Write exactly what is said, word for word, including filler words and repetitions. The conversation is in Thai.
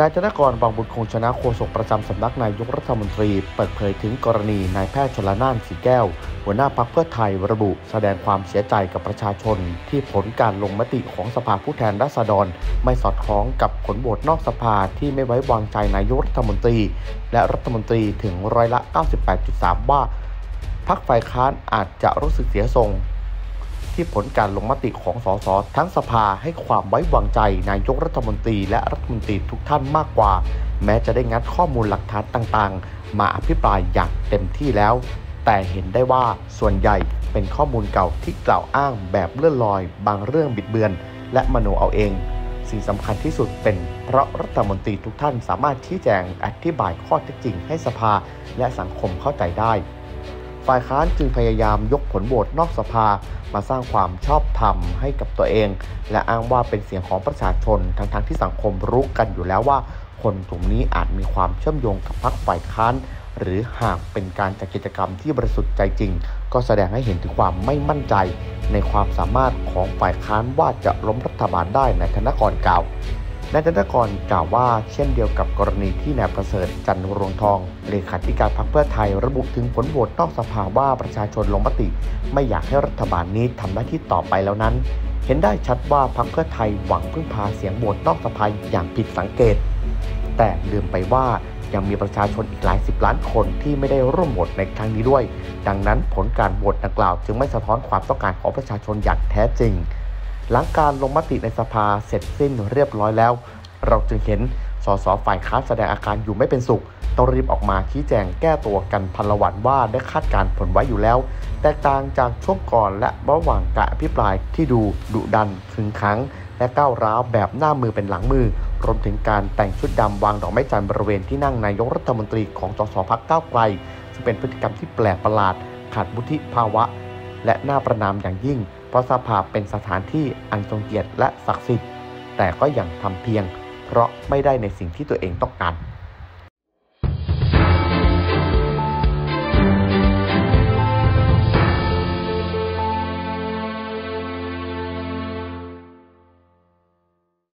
ายธนกร วังบุญคงชนะโฆษกประจำสำนักนายกรัฐมนตรีเปิดเผยถึงกรณีนายแพทย์ชลน่าน สีแก้วหัวหน้าพรรคเพื่อไทยระบุแสดงความเสียใจกับประชาชนที่ผลการลงมติของสภาผู้แทนราษฎรไม่สอดคล้องกับผลโหวตนอกสภาที่ไม่ไว้วางใจนายกรัฐมนตรีและรัฐมนตรีถึงร้อยละ เก้าสิบแปดจุดสาม ว่าพรรคฝ่ายค้านอาจจะรู้สึกเสียทรงที่ผลการลงมติของสสทั้งสภาให้ความไว้วางใจนายกรัฐมนตรีและรัฐมนตรีทุกท่านมากกว่าแม้จะได้งัดข้อมูลหลักฐานต่างๆมาอภิปรายอย่างเต็มที่แล้วแต่เห็นได้ว่าส่วนใหญ่เป็นข้อมูลเก่าที่กล่าวอ้างแบบเลื่อนลอยบางเรื่องบิดเบือนและมโนเอาเองสิ่งสำคัญที่สุดเป็นเพราะรัฐมนตรีทุกท่านสามารถชี้แจงอธิบายข้อเท็จจริงให้สภาและสังคมเข้าใจได้ฝ่ายค้านจึงพยายามยกผลโหวตนอกสภามาสร้างความชอบธรรมให้กับตัวเองและอ้างว่าเป็นเสียงของประชาชนทั้งๆ ท, ที่สังคมรู้กันอยู่แล้วว่าคนกลุ่มนี้อาจมีความเชื่อมโยงกับพรรคฝ่ายค้านหรือหากเป็นการจัดกิจกรรมที่บริสุทธิ์ใจจริงก็แสดงให้เห็นถึงความไม่มั่นใจในความสามารถของฝ่ายค้านว่าจะล้มรัฐบาลได้นายธนกรกล่าวนายธนกรกล่าวว่าเช่นเดียวกับกรณีที่นายประเสริฐจันทร์รวงทองเลขาธิการพรรคเพื่อไทยระบุถึงผลโหวตนอกสภาว่าประชาชนลงมติไม่อยากให้รัฐบาลนี้ทำหน้าที่ต่อไปแล้วนั้นเห็นได้ชัดว่าพรรคเพื่อไทยหวังพึ่งพาเสียงโหวตนอกสภาอย่างผิดสังเกตแต่ลืมไปว่ายังมีประชาชนอีกหลายสิบล้านคนที่ไม่ได้ร่วมโหวตในครั้งนี้ด้วยดังนั้นผลการโหวตดังกล่าวจึงไม่สะท้อนความต้องการของประชาชนอย่างแท้จริงหลังการลงมติในสภาเสร็จสิ้นเรียบร้อยแล้วเราจึงเห็นสสฝ่ายค้านแสดงอาการอยู่ไม่เป็นสุขต้องรีบออกมาชี้แจงแก้ตัวกันพลวันว่าได้คาดการผลไว้อยู่แล้วแตกต่างจากช่วงก่อนและระหว่างการอภิปรายที่ดูดุดันขึงขังและก้าวร้าวแบบหน้ามือเป็นหลังมือรวมถึงการแต่งชุดดำวางดอกไม้จันทร์บริเวณที่นั่งนายกรัฐมนตรีของสสพรรคก้าวไกลซึ่งเป็นพฤติกรรมที่แปลกประหลาดขาดวุฒิภาวะและน่าประณามอย่างยิ่งเพราะสภาเป็นสถานที่อันทรงเกียรติและศักดิ์สิทธิ์แต่ก็ยังทำเพียงเพราะไม่ได้ในสิ่งที่ตัวเองต้องการ